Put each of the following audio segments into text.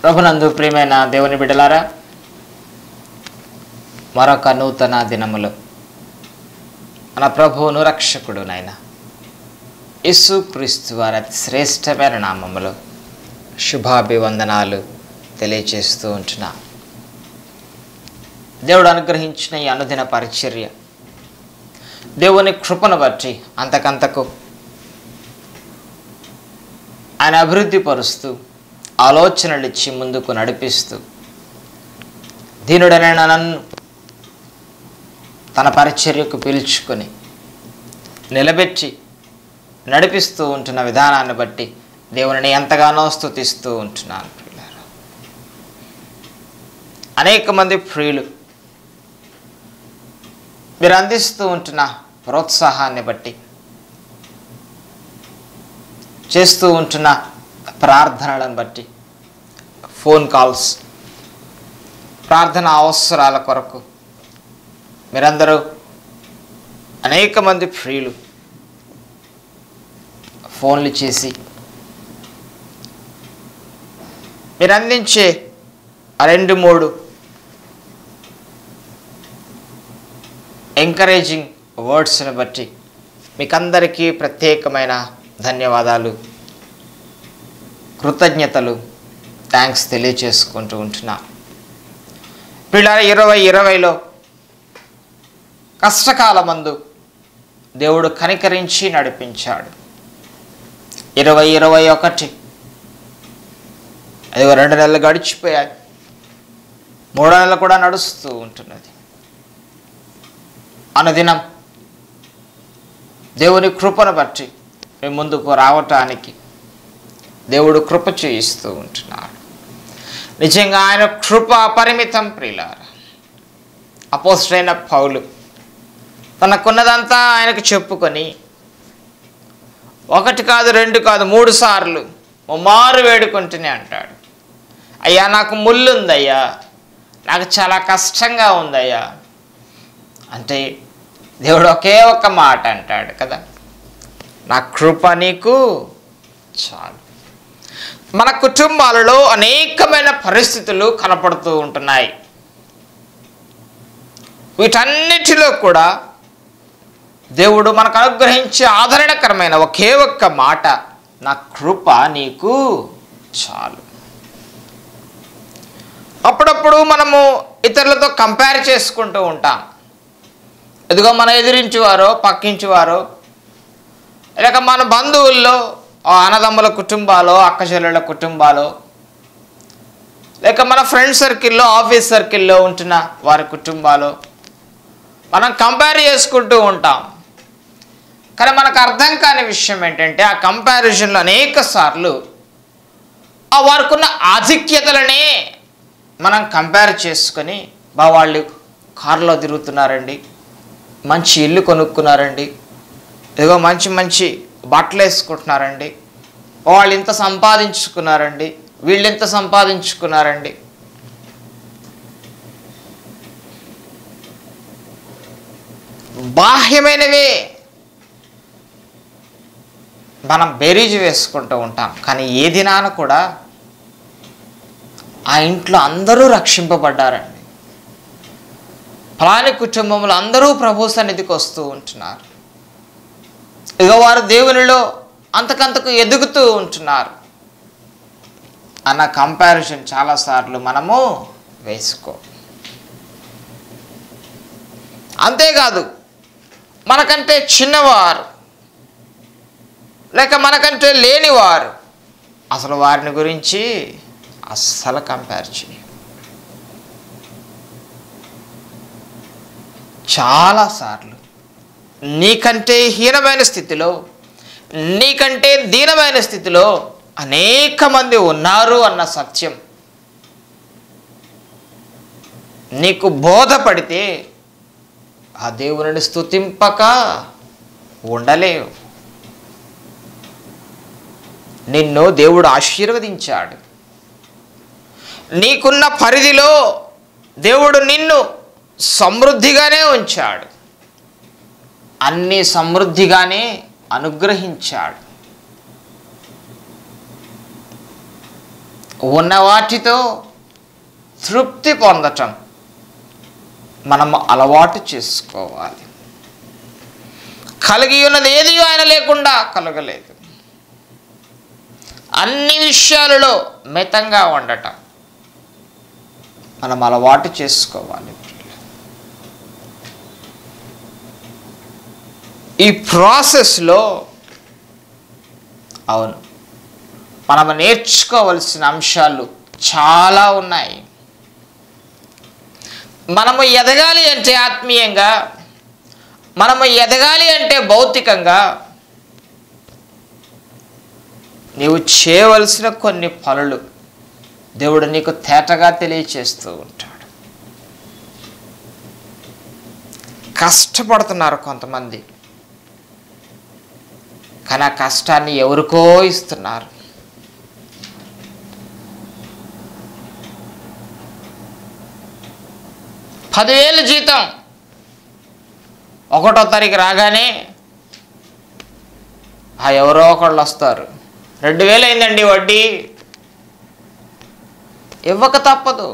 ప్రభునందు ప్రియమైన దేవుని బిడ్డలారా, మరొక నూతన దినములు మన ప్రభువును రక్షకుడు నాయన యేసుక్రీస్తు వారి అతి శ్రేష్టమైన నామములో శుభాభివందనాలు తెలియచేస్తూ ఉంటున్నా. దేవుడు అనుగ్రహించిన ఈ అనుదిన పరిచర్య దేవుని కృపను బట్టి అంతకంతకు ఆయన అభివృద్ధి పరుస్తూ ఆలోచనలు ఇచ్చి ముందుకు నడిపిస్తూ దీనుడనైన నన్ను తన పరిచర్యకు పిలుచుకొని నిలబెట్టి నడిపిస్తూ ఉంటున్న విధానాన్ని బట్టి దేవుని ఎంతగానో స్తుతిస్తూ ఉంటున్నాను. అనేక మంది ప్రియులు మీరు అందిస్తూ ఉంటున్న ప్రోత్సాహాన్ని బట్టి, చేస్తూ ఉంటున్న ప్రార్థనలను బట్టి, ఫోన్ కాల్స్, ప్రార్థన అవసరాల కొరకు మీరందరూ అనేక మంది ప్రియులు ఫోన్లు చేసి మీరు అందించే 2-3 ఎంకరేజింగ్ వర్డ్స్ని బట్టి మీకందరికీ ప్రత్యేకమైన ధన్యవాదాలు, కృతజ్ఞతలు, థ్యాంక్స్ తెలియచేసుకుంటూ ఉంటున్నా. పిల్లల 2020లో కష్టకాలమందు దేవుడు కనికరించి నడిపించాడు. 2021 అదిగో 2 నెలలు గడిచిపోయాయి, 3 నెలలు కూడా నడుస్తూ ఉంటున్నది. అనుదినం దేవుని కృపను బట్టి మేము ముందుకు రావటానికి దేవుడు కృప చేయిస్తూ ఉంటున్నాడు. నిజంగా ఆయన కృప అపరిమితం. ప్రియులారా, అపోస్తలుడైన పౌలు తనకున్నదంతా ఆయనకు చెప్పుకొని 1 కాదు 2 కాదు 3 సార్లు ముమ్మారు వేడుకుంటూనే అంటాడు, అయ్యా నాకు ముళ్ళు ఉందయ్యా, నాకు చాలా కష్టంగా ఉందయ్యా అంటే దేవుడు ఒకే ఒక్క మాట అంటాడు కదా, నా కృప నీకు చాలు. మన కుటుంబాలలో అనేకమైన పరిస్థితులు కనపడుతూ ఉంటున్నాయి. వీటన్నిటిలో కూడా దేవుడు మనకు అనుగ్రహించే ఆదరణకరమైన ఒకే ఒక్క మాట, నా కృప నీకు చాలు. అప్పుడప్పుడు మనము ఇతరులతో కంపేర్ చేసుకుంటూ ఉంటాం. ఎదుగో మన ఎదిరించేవారో పక్కించేవారో, లేక మన బంధువుల్లో అన్నదమ్ముల కుటుంబాలు, అక్కచెల్లెళ్ళ కుటుంబాలు, లేక మన ఫ్రెండ్ సర్కిల్లో, ఆఫీస్ సర్కిల్లో ఉంటున్న వారి కుటుంబాలు మనం కంపేర్ చేసుకుంటూ ఉంటాం. కానీ మనకు అర్థం కాని విషయం ఏంటంటే, ఆ కంపారిజన్లో అనేక సార్లు వారికి ఉన్న ఆధిక్యతలనే మనం కంపేర్ చేసుకొని, వాళ్ళు కారులో తిరుగుతున్నారండి, మంచి ఇల్లు కొనుక్కున్నారండి, ఏదో మంచి మంచి బట్టలు వేసుకుంటున్నారండి, వాళ్ళు ఇంత సంపాదించుకున్నారండి, వీళ్ళు ఇంత సంపాదించుకున్నారండి. బాహ్యమైనవే మనం బేరీజు వేసుకుంటూ ఉంటాం. కానీ ఏ దినాన కూడా ఆ ఇంట్లో అందరూ రక్షింపబడ్డారండి, ఫలాని కుటుంబంలో అందరూ ప్రభు సన్నిధికి వస్తూ ఉంటున్నారు, ఇక వారు దేవునిలో అంతకంతకు ఎదుగుతూ ఉంటున్నారు అన్న కంపారిజన్ చాలాసార్లు మనము వేసుకో. అంతేకాదు, మనకంటే చిన్నవారు లేక మనకంటే లేనివారు, అసలు వారిని గురించి అస్సలు కంపేర్ చేయ. చాలాసార్లు నీకంటే హీనమైన స్థితిలో, నీకంటే దీనమైన స్థితిలో అనేక మంది ఉన్నారు అన్న సత్యం నీకు బోధపడితే ఆ దేవుని స్తుతింపక ఉండలేవు. నిన్ను దేవుడు ఆశీర్వదించాడు, నీకున్న పరిధిలో దేవుడు నిన్ను సమృద్ధిగానే ఉంచాడు, అన్ని సమృద్ధిగానే అనుగ్రహించాడు. ఉన్న వాటితో తృప్తి పొందటం మనం అలవాటు చేసుకోవాలి. కలిగి ఉన్నది ఏది ఆయన లేకుండా కలగలేదు. అన్ని విషయాలలో మితంగా ఉండటం మనం అలవాటు చేసుకోవాలి. ఈ ప్రాసెస్లో అవును మనం నేర్చుకోవలసిన అంశాలు చాలా ఉన్నాయి. మనము ఎదగాలి అంటే ఆత్మీయంగా, మనము ఎదగాలి అంటే భౌతికంగా నీవు చేయవలసిన కొన్ని పనులు దేవుడు నీకు తేటగా తెలియచేస్తూ ఉంటాడు. కష్టపడుతున్నారు కొంతమంది, కానీ ఆ కష్టాన్ని ఎవరికో ఇస్తున్నారు. $10,000 జీతం 1వ తారీఖు రాగానే ఎవరో ఒకళ్ళు వస్తారు, 2,000 అయిందండి వడ్డీ, ఇవ్వక తప్పదు.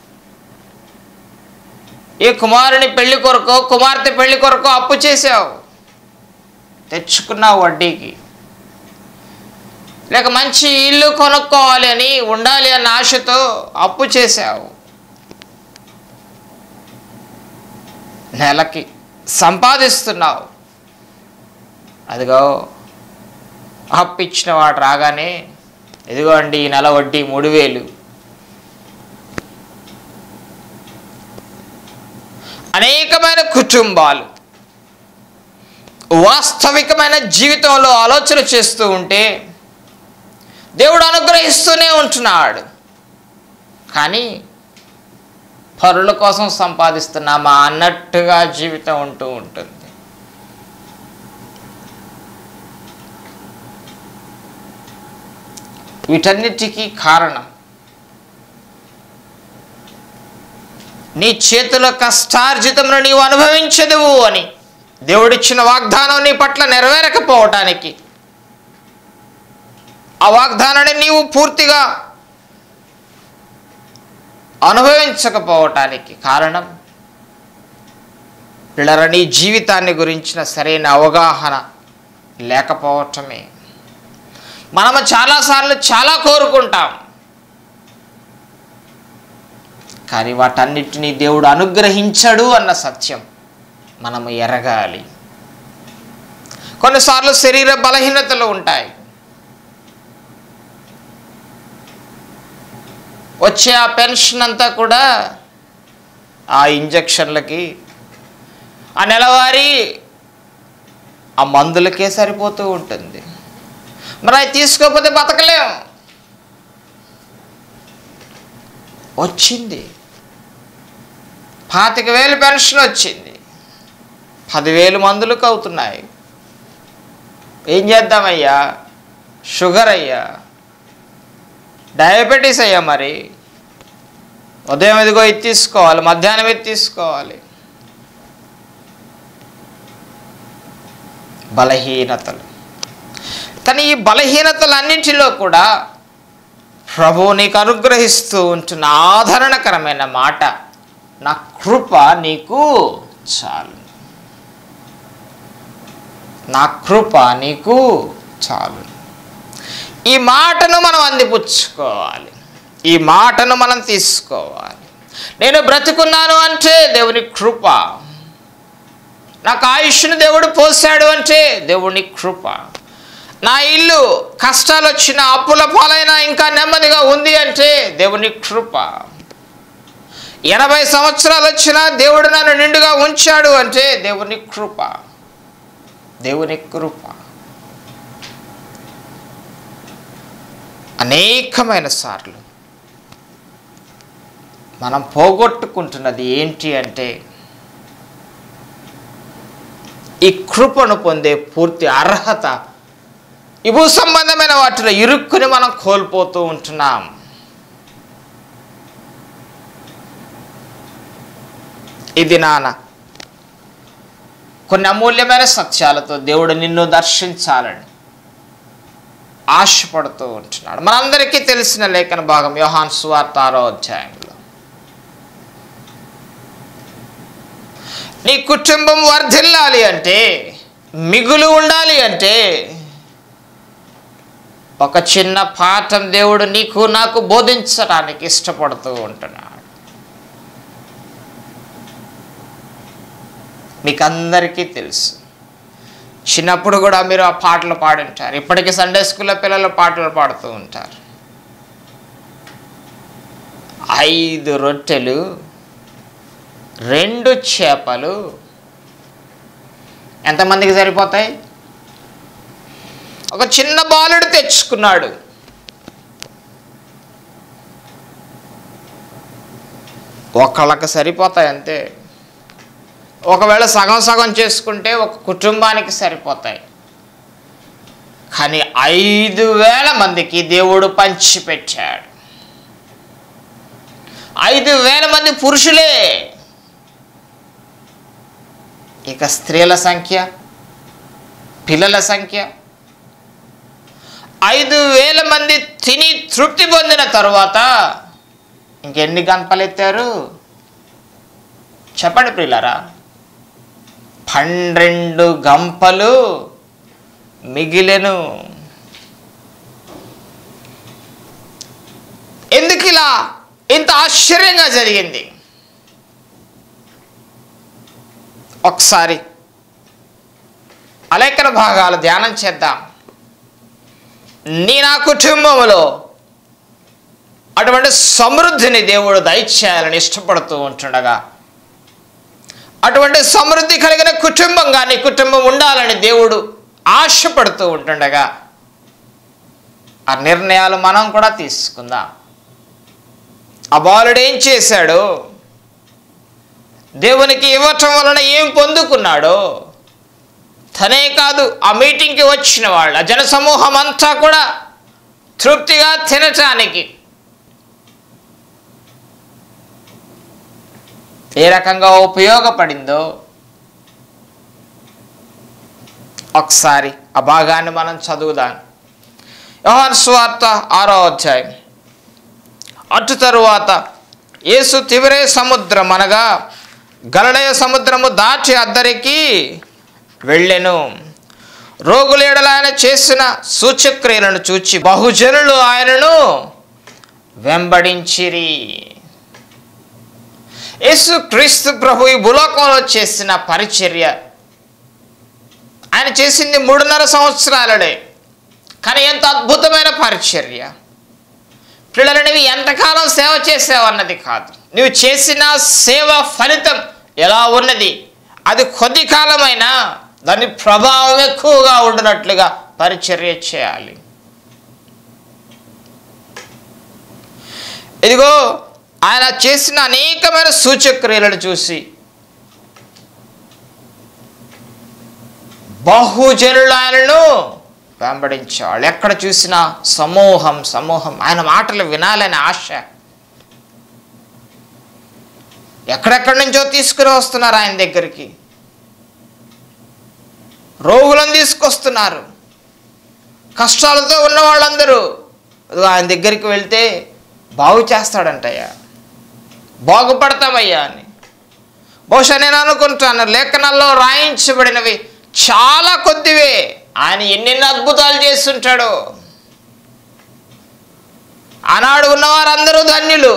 ఏ కుమారుని పెళ్లి కొరకో కుమార్తె పెళ్లి కొరకో అప్పు చేసావు, తెచ్చుకున్నావు వడ్డీకి. లేక మంచి ఇల్లు కొనుక్కోవాలి అని ఉండాలి అన్న ఆశతో అప్పు చేసావు, నెలకి సంపాదిస్తున్నావు. అదిగో అప్పు ఇచ్చిన వాడు రాగానే ఇదిగో అండి ఈ నెల వడ్డీ 3,000. అనేకమైన కుటుంబాలు వాస్తవికమైన జీవితంలో ఆలోచన చేస్తూ ఉంటే దేవుడు అనుగ్రహిస్తూనే ఉంటున్నాడు. కానీ పరుల కోసం సంపాదిస్తున్నామా అన్నట్టుగా జీవితం ఉంటూ ఉంటుంది. వీటన్నిటికీ కారణం నీ చేతుల కష్టార్జితమును నీవు అనుభవించదువు అని దేవుడిచ్చిన వాగ్దానం నీ పట్ల నెరవేరకపోవటానికి, ఆ వాగ్దానాన్ని నీవు పూర్తిగా అనుభవించకపోవటానికి కారణం పిల్లల నీ జీవితాన్ని గురించిన సరైన అవగాహన లేకపోవటమే. మనము చాలాసార్లు చాలా కోరుకుంటాం, కానీ వాటన్నిటినీ దేవుడు అనుగ్రహించడు అన్న సత్యం మనము ఎరగాలి. కొన్నిసార్లు శరీర బలహీనతలు ఉంటాయి. వచ్చే ఆ పెన్షన్ అంతా కూడా ఆ ఇంజక్షన్లకి, ఆ నెలవారీ ఆ మందులకే సరిపోతూ ఉంటుంది. మరి అవి తీసుకోకపోతే బతకలేం. వచ్చింది 25,000 పెన్షన్ వచ్చింది, 10,000 మందులకు అవుతున్నాయి. ఏం చేద్దామయ్యా? షుగర్ అయ్యా, డయాబెటీస్ అయ్యా, మరి ఉదయం ఇదిగో ఇది తీసుకోవాలి, మధ్యాహ్నం ఇది తీసుకోవాలి. బలహీనతలు. కానీ ఈ బలహీనతలన్నింటిలో కూడా ప్రభువు నీకు అనుగ్రహిస్తూ ఉంటున్న ఆదరణకరమైన మాట, నా కృప నీకు చాలు, నా కృప నీకు చాలు. ఈ మాటను మనం అందిపుచ్చుకోవాలి, ఈ మాటను మనం తీసుకోవాలి. నేను బ్రతుకున్నాను అంటే దేవుని కృప, నాకు ఆయుష్ను దేవుడు పోసాడు అంటే దేవుని కృప, నా ఇల్లు కష్టాలు వచ్చిన అప్పుల పాలైనా ఇంకా నెమ్మదిగా ఉంది అంటే దేవుని కృప, 80 సంవత్సరాలు వచ్చినా దేవుడు నన్ను నిండుగా ఉంచాడు అంటే దేవుని కృప, దేవుని కృప. అనేకమైన సార్లు మనం పోగొట్టుకుంటున్నది ఏంటి అంటే ఈ కృపను పొందే పూర్తి అర్హత ఈ భూ సంబంధమైన వాటిలో ఇరుక్కుని మనం కోల్పోతూ ఉంటున్నాం. ఇది నాన్న కొన్ని అమూల్యమైన సత్యాలతో దేవుడు నిన్ను దర్శించాలని ఆశపడుతూ ఉంటున్నాడు. మనందరికీ తెలిసిన లేఖన భాగం యోహాను సువార్త 6వ అధ్యాయంలో, నీ కుటుంబం వర్ధిల్లాలి అంటే, మిగులు ఉండాలి అంటే, ఒక చిన్న పాఠం దేవుడు నీకు నాకు బోధించడానికి ఇష్టపడుతూ ఉంటున్నాడు. మీకు అందరికీ తెలుసు, చిన్నప్పుడు కూడా మీరు ఆ పాటలు పాడుంటారు. ఇప్పటికీ సండే స్కూల్లో పిల్లలు పాటలు పాడుతూ ఉంటారు. 5 రొట్టెలు 2 చేపలు ఎంతమందికి సరిపోతాయి? ఒక చిన్న బాలుడు తెచ్చుకున్నాడు. ఒకళ్ళకి సరిపోతాయి అంతే. ఒకవేళ సగం సగం చేసుకుంటే ఒక కుటుంబానికి సరిపోతాయి. కానీ 5,000 మందికి దేవుడు పంచిపెట్టాడు. 5,000 మంది పురుషులే. ఇక స్త్రీల సంఖ్య, పిల్లల సంఖ్య. 5,000 మంది తిని తృప్తి పొందిన తరువాత ఇంకెన్ని గంపలెత్తారు చెప్పండి ప్రియులారా? 12 గంపలు మిగిలెను. ఎందుకు ఇలా ఇంత ఆశ్చర్యంగా జరిగింది? ఒకసారి లేఖన భాగాలు ధ్యానం చేద్దాం. నా కుటుంబంలో అటువంటి సమృద్ధిని దేవుడు దయచేయాలని ఇష్టపడుతూ ఉంటుండగా, అటువంటి సమృద్ధి కలిగిన కుటుంబంగా నీ కుటుంబం ఉండాలని దేవుడు ఆశపడుతూ ఉంటుండగా, ఆ నిర్ణయాలు మనం కూడా తీసుకుందాం. ఆ బాలుడు ఏం చేశాడు, దేవునికి ఇవ్వటం వలన ఏం పొందుకున్నాడో, తనే కాదు ఆ మీటింగ్కి వచ్చిన వాళ్ళు, ఆ జనసమూహం అంతా కూడా తృప్తిగా తినటానికి ఏ రకంగా ఉపయోగపడిందో ఒకసారి ఆ భాగాన్ని మనం చదువుదాం. యోహాను సువార్త 6వ అధ్యాయం. అటు తరువాత యేసు తిబెరే సముద్రం అనగా గలిలయ సముద్రము దాటి అద్దరికి వెళ్ళెను. రోగుల ఎడల ఆయన చేసిన సూచక్రియలను చూచి బహుజనులు ఆయనను వెంబడించిరి. యేసు క్రీస్తు ప్రభు ఈ భూలోకంలో చేసిన పరిచర్య, ఆయన చేసింది 3.5 సంవత్సరాలడే. కానీ ఎంత అద్భుతమైన పరిచర్య! పిల్లలు, నువ్వు ఎంతకాలం సేవ చేసావు అన్నది కాదు, నువ్వు చేసిన సేవ ఫలితం ఎలా ఉన్నది, అది కొద్ది కాలమైనా దాని ప్రభావం ఎక్కువగా ఉండినట్లుగా పరిచర్య చేయాలి. ఇదిగో ఆయన చేసిన అనేకమైన సూచక్రియలను చూసి బహుజనులు ఆయనను వెంబడించేవాళ్ళు. ఎక్కడ చూసినా సమూహం సమూహం, ఆయన మాటలు వినాలని ఆశ. ఎక్కడెక్కడి నుంచో తీసుకుని వస్తున్నారు ఆయన దగ్గరికి. రోగులను తీసుకొస్తున్నారు, కష్టాలతో ఉన్న వాళ్ళందరూ ఆయన దగ్గరికి వెళ్తే బాగు చేస్తాడంటయ్యా, బాగుపడతామయ్యా అని. బహుశా నేను అనుకుంటాను, లేఖనాల్లో రాయించబడినవి చాలా కొద్దివే. ఆయన ఎన్నెన్ని అద్భుతాలు చేస్తుంటాడో. ఆనాడు ఉన్నవారందరూ ధన్యులు.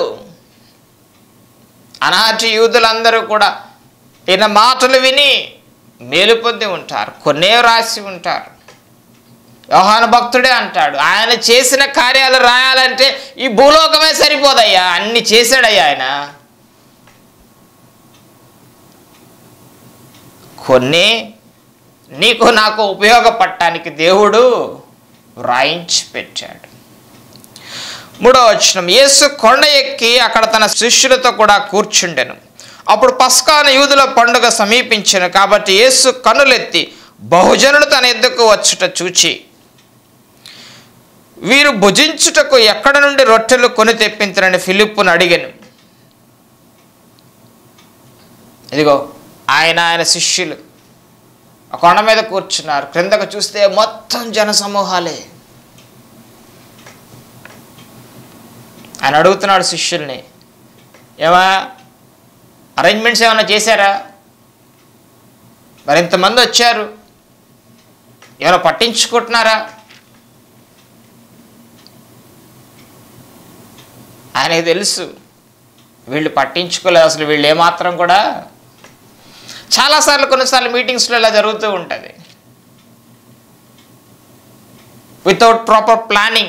ఆనాటి యూదులందరూ కూడా ఈయన మాటలు విని మేలు పొంది ఉంటారు. కొన్నే రాసి ఉంటారు. యోహాను భక్తుడే అంటాడు, ఆయన చేసిన కార్యాలు రాయాలంటే ఈ భూలోకమే సరిపోదయ్యా, అన్ని చేశాడయ్యా ఆయన. కొన్ని నీకు నాకు ఉపయోగపడటానికి దేవుడు వ్రాయించి పెట్టాడు. 3వ వచనం. యేసు కొండ ఎక్కి అక్కడ తన శిష్యులతో కూడా కూర్చుండెను. అప్పుడు పస్కాను యూదుల పండుగ సమీపించెను. కాబట్టి యేసు కన్నులెత్తి బహుజనులు తన ఎద్దుకు వచ్చుట చూచి, వీరు భుజించుటకు ఎక్కడ నుండి రొట్టెలు కొని తెప్పించరని ఫిలిప్పును అడిగాను. ఇదిగో ఆయన శిష్యులు ఆ కొండ మీద కూర్చున్నారు. క్రిందకు చూస్తే మొత్తం జన సమూహాలే. ఆయన అడుగుతున్నాడు శిష్యుల్ని, ఏమా అరేంజ్మెంట్స్ ఏమైనా చేశారా? మరి ఇంతమంది వచ్చారు, ఎవరో పట్టించుకుంటున్నారా? ఆయనకు తెలుసు వీళ్ళు పట్టించుకోలేదు, అసలు వీళ్ళు ఏమాత్రం కూడా. చాలాసార్లు కొన్నిసార్లు మీటింగ్స్లో ఇలా జరుగుతూ ఉంటుంది, వితౌట్ ప్రాపర్ ప్లానింగ్.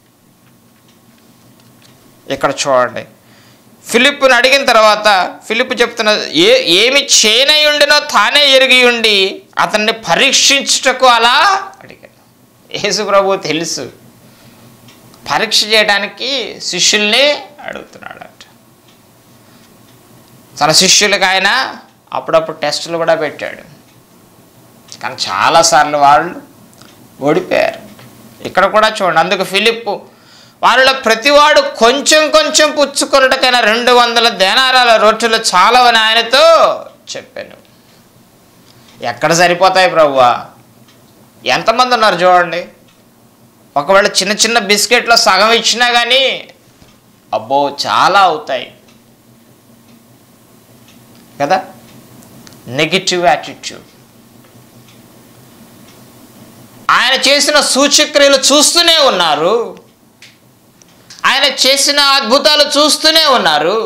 ఇక్కడ చూడండి, ఫిలిప్పుని అడిగిన తర్వాత ఫిలిప్పు చెప్తున్న ఏమి చేయనయుండినో తానే ఎరిగి ఉండి అతన్ని పరీక్షించుటకు అలా అడిగాడు. యేసు ప్రభు తెలుసు, పరీక్ష చేయడానికి శిష్యుల్ని అడుగుతున్నాడు అంట. తన శిష్యులకు ఆయన అప్పుడప్పుడు టెస్టులు కూడా పెట్టాడు, కానీ చాలాసార్లు వాళ్ళు ఓడిపోయారు. ఇక్కడ కూడా చూడండి, అందుకు ఫిలిప్పు వాళ్ళలో ప్రతివాడు కొంచెం కొంచెం పుచ్చుకొనుటకైనా 200 దేనారాల రొట్టెలు చాలవని ఆయనతో చెప్పాను. ఎక్కడ సరిపోతాయి ప్రభువా? ఎంతమంది ఉన్నారు చూడండి. ఒకవేళ చిన్న చిన్న బిస్కెట్లో సగం ఇచ్చినా కానీ అబ్బో చాలా అవుతాయి కదా. Negative attitude. ఆయన చేసిన సూచక్రియలు చూస్తూనే ఉన్నారు, ఆయన చేసిన అద్భుతాలు చూస్తూనే ఉన్నారు.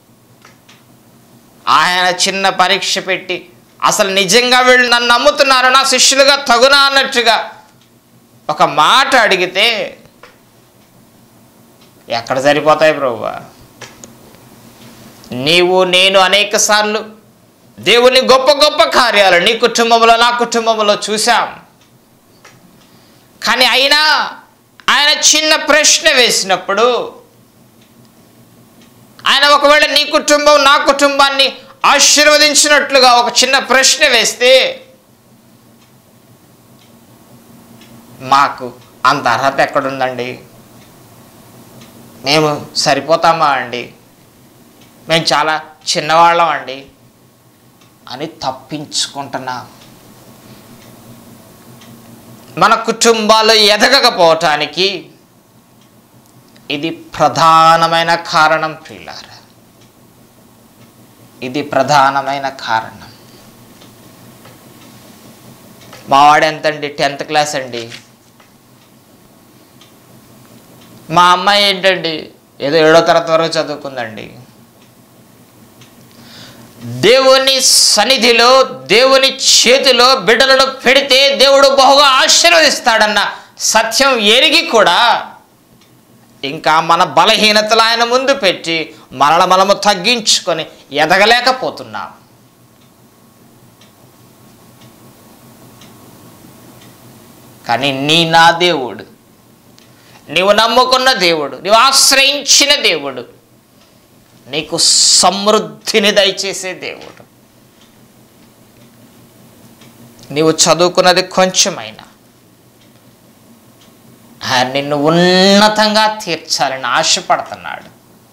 ఆయన చిన్న పరీక్ష పెట్టి అసలు నిజంగా వీళ్ళు నన్ను నమ్ముతున్నారు, నా శిష్యులుగా తగునా అన్నట్టుగా ఒక మాట అడిగితే ఎక్కడ సరిపోతాయి ప్రభువా? నీవు నేను అనేక సార్లు దేవుని గొప్ప గొప్ప కార్యాలు నీ కుటుంబంలో నా కుటుంబంలో చూసాం, కానీ అయినా ఆయన చిన్న ప్రశ్న వేసినప్పుడు, ఆయన ఒకవేళ నీ కుటుంబం నా కుటుంబాన్ని ఆశీర్వదించినట్లుగా ఒక చిన్న ప్రశ్న వేస్తే మాకు అంత అర్హత ఎక్కడుందండి? మేము సరిపోతామా అండి? మేము చాలా చిన్నవాళ్ళం అండి అని తప్పించుకుంటున్నాం. మన కుటుంబాలు ఎదగకపోవటానికి ఇది ప్రధానమైన కారణం ప్రియులారా, ఇది ప్రధానమైన కారణం. మావాడు ఎంతండి? 10th క్లాస్ అండి. మా అమ్మాయి ఏంటండి? ఏదో 7వ తరగతి వరకు చదువుకుందండి. దేవుని సన్నిధిలో దేవుని చేతిలో బిడ్డలను పెడితే దేవుడు బహుగా ఆశీర్వదిస్తాడన్న సత్యం ఎరిగి కూడా ఇంకా మన బలహీనతలు ఆయన ముందు పెట్టి మనము తగ్గించుకొని ఎదగలేకపోతున్నాం. కానీ నా దేవుడు, నీవు నమ్ముకున్న దేవుడు, నీవు ఆశ్రయించిన దేవుడు నీకు సమృద్ధిని దయచేసే దేవుడు. నీవు చదువుకున్నది కొంచెమైనా ఆయన నిన్ను ఉన్నతంగా తీర్చాలని ఆశపడుతున్నాడు.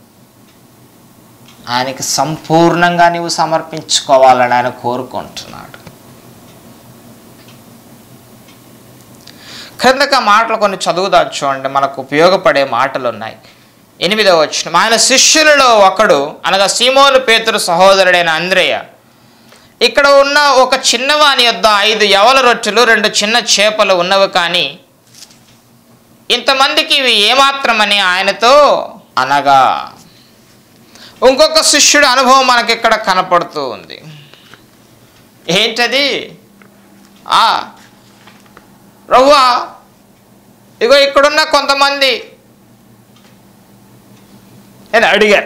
ఆయనకి సంపూర్ణంగా నీవు సమర్పించుకోవాలని ఆయన కోరుకుంటున్నాడు. క్రిందక మాటలు కొన్ని చదువుదాం చూడండి, మనకు ఉపయోగపడే మాటలు ఉన్నాయి. 8వ వచనం, ఆయన శిష్యులలో ఒకడు అనగా సీమోను పేతురు సహోదరుడైన అంద్రేయ ఇక్కడ ఉన్న ఒక చిన్నవాని యొద్ద 5 యవల రొట్టెలు 2 చిన్న చేపలు ఉన్నవి, కానీ ఇంతమందికి ఇవి ఏమాత్రమని ఆయనతో అనగా. ఇంకొక శిష్యుడి అనుభవం మనకి ఇక్కడ కనపడుతూ ఉంది. ఏంటది? ప్రభువా, ఇగో ఇక్కడున్న కొంతమంది నేను అడిగాను,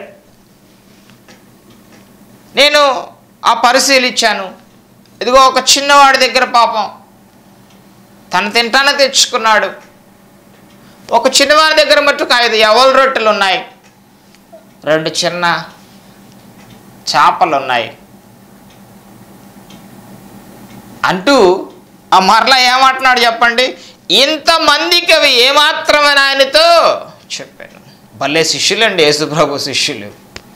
నేను పరిశీలించాను, ఇదిగో ఒక చిన్నవాడి దగ్గర పాపం తను తింటానే తెచ్చుకున్నాడు. ఒక చిన్నవాడి దగ్గర మట్టుకు 5 యవల రొట్టెలు ఉన్నాయి, 2 చిన్న చేపలు ఉన్నాయి అంటూ మరలా ఏమంటున్నాడు చెప్పండి? ఇంతమందికి అవి ఏమాత్రమని ఆయనతో చెప్పాను. భలే శిష్యులండి యేసుప్రభు శిష్యులు.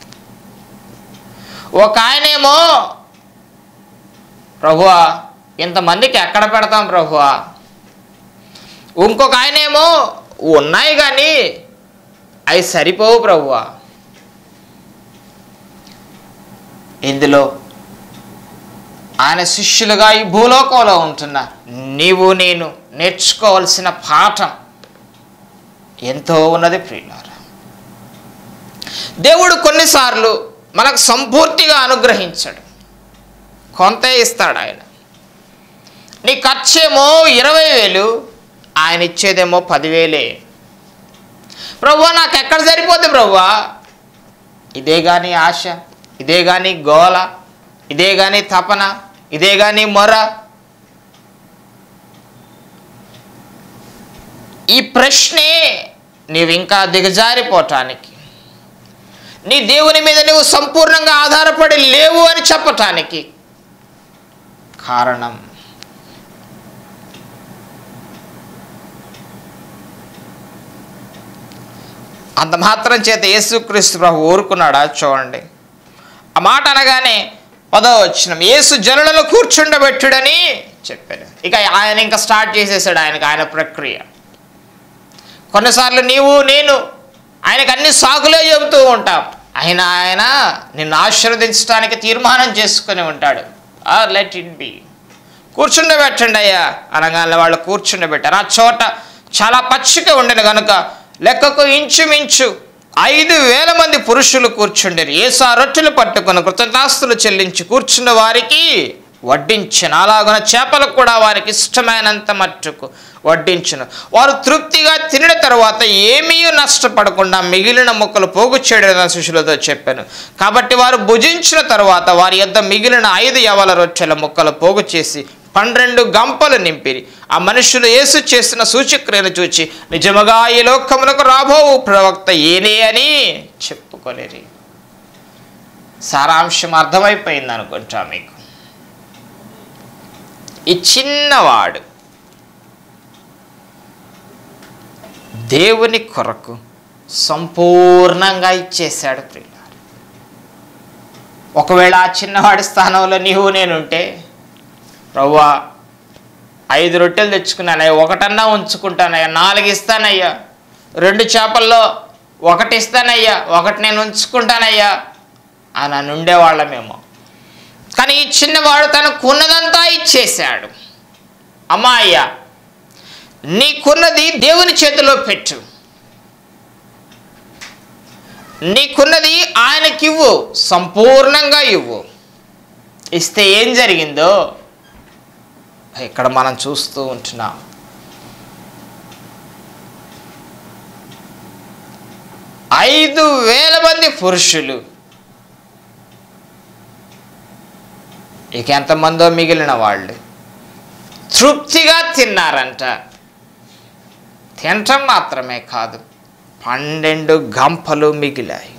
ఒక ఆయనేమో, ప్రభువా ఇంతమందికి ఎక్కడ పెడతాం ప్రభువా. ఇంకొక ఆయనేమో, ఉన్నాయి కానీ అవి సరిపోవు ప్రభువా. ఇందులో ఆయన శిష్యులుగా ఈ భూలోకంలో ఉంటున్న నీవు నేను నేర్చుకోవాల్సిన పాఠం ఎంతో ఉన్నది ప్రియులారా. దేవుడు కొన్నిసార్లు మనకు సంపూర్తిగా అనుగ్రహించాడు, కొంత ఇస్తాడు ఆయన. నీ ఖర్చేమో 20,000, ఆయన ఇచ్చేదేమో 10,000. ప్రభువా నాకు ఎక్కడ సరిపోద్ది ప్రభువా? ఇదే కానీ ఆశ, ఇదే కానీ గోల, ఇదే కానీ తపన, ఇదే కానీ మొర. ఈ ప్రశ్నే నీవు ఇంకా దిగజారిపోవటానికి, నీ దేవుని మీద నువ్వు సంపూర్ణంగా ఆధారపడి లేవు అని చెప్పటానికి కారణం. అంత మాత్రం చేత యేసుక్రీస్తు ప్రభు ఊరుకున్నాడా? చూడండి, ఆ మాట అనగానే 10వ వచనం, యేసు జనులను కూర్చుండబెట్టుడని చెప్పాడు. ఇక ఆయన ఇంకా స్టార్ట్ చేసేసాడు ఆయన ప్రక్రియ. కొన్నిసార్లు నీవు నేను ఆయనకు అన్ని సాకులే చెబుతూ ఉంటాం, ఆయన నిన్ను ఆశీర్వదించడానికి తీర్మానం చేసుకుని ఉంటాడు. లెట్ ఇట్ బి, కూర్చుండబెట్టండి అయ్యా అనగానే వాళ్ళు కూర్చుండబెట్టారు. ఆ చోట చాలా పచ్చిక ఉండేది కనుక లెక్కకు ఇంచుమించు 5,000 మంది పురుషులు కూర్చుండేరు. యేసు ఆ రొట్టెలు పట్టుకుని కృతజ్ఞాస్తులు చెల్లించి కూర్చున్న వారికి వడ్డించను. అలాగున చేపలు కూడా వారికి ఇష్టమైనంత మట్టుకు వడ్డించును. వారు తృప్తిగా తినిన తర్వాత ఏమీ నష్టపడకుండా మిగిలిన ముక్కలు పోగు చేయడం శిష్యులతో చెప్పాను. కాబట్టి వారు భుజించిన తర్వాత వారి యొద్ద మిగిలిన 5 యవల రొట్టెల ముక్కలు పోగు చేసి 12 గంపలు నింపిరి. ఆ మనుషులు యేసు చేసిన సూచక్రియను చూచి నిజముగా ఈ లోకమునకు రాబోవు ప్రవక్త ఏనే అని చెప్పుకొనిరి. సారాంశం అర్థమైపోయింది అనుకుంటా మీకు. ఈ చిన్నవాడు దేవుని కొరకు సంపూర్ణంగా ఇచ్చేశాడు ప్రియులారా. ఒకవేళ ఆ చిన్నవాడి స్థానంలో నీవు నేనుంటే, ప్రభువా 5 రొట్టెలు తెచ్చుకున్నానయ్యా, 1 ఉంచుకుంటానయ్యా, 4 ఇస్తానయ్యా, 2 చేపల్లో 1 ఇస్తానయ్యా, 1 నేను ఉంచుకుంటానయ్యా అని ఉండేవాళ్ళమేమో. కానీ ఈ చిన్నవాడు తనకున్నదంతా ఇచ్చేశాడు. అమ్మా అయ్యా, నీకున్నది దేవుని చేతిలో పెట్టు, నీకున్నది ఆయనకివ్వు, సంపూర్ణంగా ఇవ్వు. ఇస్తే ఏం జరిగిందో ఇక్కడ మనం చూస్తూ ఉంటున్నాం. ఐదు 5,000 మంది పురుషులు, ఇక ఎంతమందో మిగిలిన వాళ్ళు తృప్తిగా తిన్నారంట. తినటం మాత్రమే కాదు, 12 గంపలు మిగిలాయి.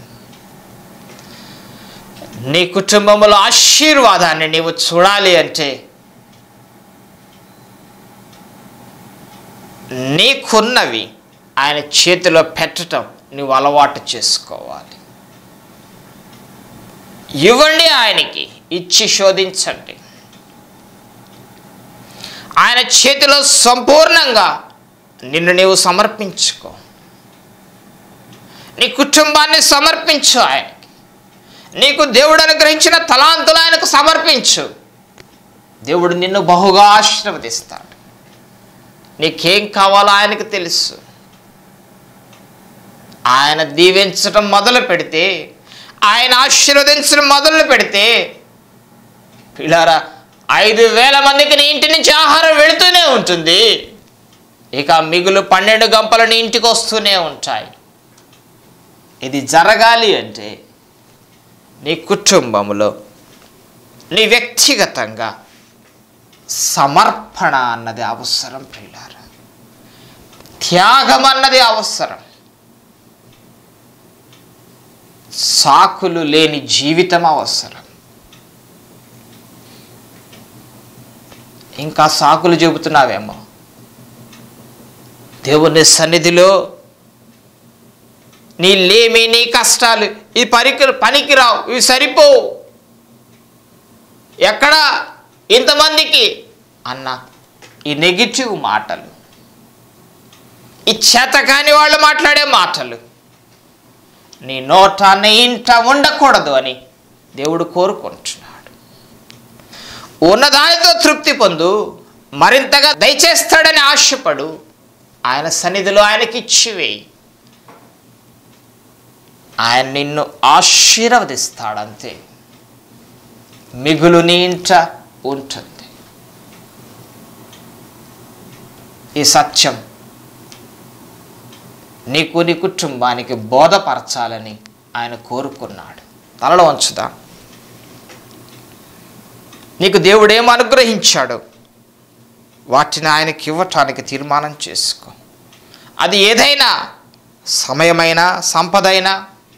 నీ కుటుంబంలో ఆశీర్వాదాన్ని నీవు చూడాలి అంటే నీకున్నవి ఆయన చేతిలో పెట్టడం నువ్వు అలవాటు చేసుకోవాలి. ఇవ్వండి, ఆయనకి ఇచ్చి శోధించండి. ఆయన చేతిలో సంపూర్ణంగా నిన్ను నీవు సమర్పించుకో. నీ కుటుంబాన్ని సమర్పించు ఆయనకి. నీకు దేవుడు అనుగ్రహించిన తలాంతులు ఆయనకు సమర్పించు. దేవుడు నిన్ను బహుగా ఆశీర్వదిస్తాడు. నీకేం కావాలో ఆయనకు తెలుసు. ఆయన దీవించడం మొదలు పెడితే, ఆయన ఆశీర్వదించడం మొదలు పెడితే పిల్లారా 5,000 మందికి నీ ఇంటి నుంచి ఆహారం వెళుతూనే ఉంటుంది. ఇక మిగులు 12 గంపలు నీ ఇంటికి వస్తూనే ఉంటాయి. ఇది జరగాలి అంటే నీ కుటుంబంలో, నీ వ్యక్తిగతంగా సమర్పణ అన్నది అవసరం ప్రియులారా. త్యాగం అన్నది అవసరం. సాకులు లేని జీవితం అవసరం. ఇంకా సాకులు చెబుతున్నావేమో. దేవుని సన్నిధిలో నీ లేమి, నీ కష్టాలు, ఈ పనికిరావు, ఇవి సరిపోవు, ఎక్కడ ఇంతమందికి అన్న ఈ నెగిటివ్ మాటలు, ఈ చేతకాని వాళ్ళు మాట్లాడే మాటలు నీ నోట నీ ఇంట ఉండకూడదు అని దేవుడు కోరుకుంటున్నాడు. ఉన్నదానితో తృప్తి పొందు, మరింతగా దయచేస్తాడని ఆశపడు, ఆయన సన్నిధిలో ఆయనకి ఇచ్చివేయి. ఆయన నిన్ను ఆశీర్వదిస్తాడంతే. మిగులు నీ ఇంట ఉంటుంది. ఈ సత్యం నీకు నీ కుటుంబానికి బోధపరచాలని ఆయన కోరుకున్నాడు. తలలో ఉంచుదా. నీకు దేవుడు ఏం అనుగ్రహించాడు వాటిని ఆయనకి ఇవ్వటానికి తీర్మానం చేసుకో. అది ఏదైనా, సమయమైనా, సంపదైనా,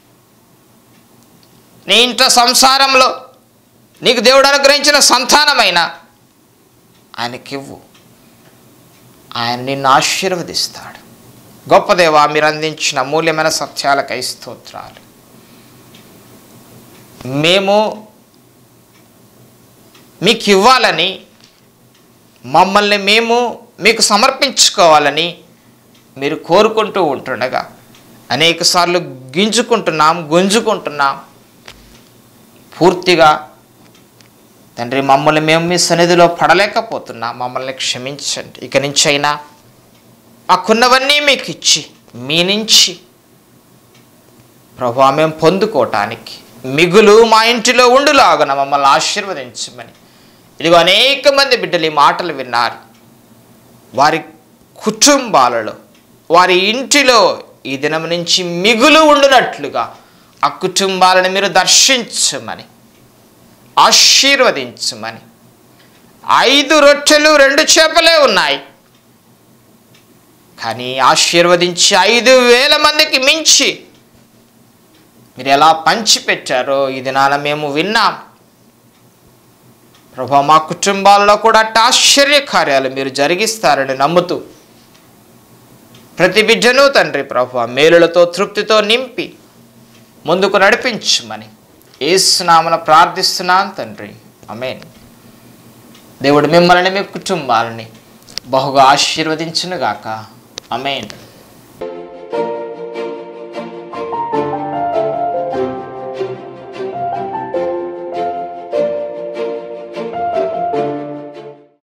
నీ ఇంట సంసారంలో నీకు దేవుడు అనుగ్రహించిన సంతానమైనా ఆయనకివ్వు. ఆయన నిన్ను ఆశీర్వదిస్తాడు. గొప్ప దేవా, మీరు అందించిన అమూల్యమైన సత్యాలకై స్తోత్రాలు. మేము మీకు ఇవ్వాలని, మమ్మల్ని మేము మీకు సమర్పించుకోవాలని మీరు కోరుకుంటూ ఉంటుండగా అనేకసార్లు గింజుకుంటున్నాం, గుంజుకుంటున్నాం. పూర్తిగా తండ్రి మమ్మల్ని మేము మీ సన్నిధిలో పడలేకపోతున్నాం. మమ్మల్ని క్షమించండి. ఇక నుంచి అయినా మాకున్నవన్నీ మీకు ఇచ్చి మీ నుంచి ప్రభువా మేము పొందుకోవటానికి మిగులు మా ఇంటిలో ఉండులాగున మమ్మల్ని ఆశీర్వదించమని. ఇదిగో అనేక మంది బిడ్డలు ఈ మాటలు విన్నారు. వారి కుటుంబాలలో, వారి ఇంటిలో ఈ దినం నుంచి మిగులు ఉండునట్లుగా ఆ కుటుంబాలను మీరు దర్శించమని, ఆశీర్వదించమని. 5 రొట్టెలు 2 చేపలే ఉన్నాయి, కానీ ఆశీర్వదించి 5,000 మందికి మించి మీరు ఎలా పంచిపెట్టారో ఈ దినాన మేము విన్నాం. ప్రభువా మా కుటుంబాల్లో కూడా అట్ట ఆశ్చర్య కార్యాలు మీరు జరిగిస్తారని నమ్ముతూ ప్రతి బిడ్డను తండ్రి ప్రభువా మేలులతో తృప్తితో నింపి ముందుకు నడిపించమని యేసు నామమున ప్రార్థిస్తున్నాను తండ్రి. ఆమేన్. దేవుడు మిమ్మల్ని మీ కుటుంబాలని బహుగా ఆశీర్వదించునుగాక. ఆమేన్.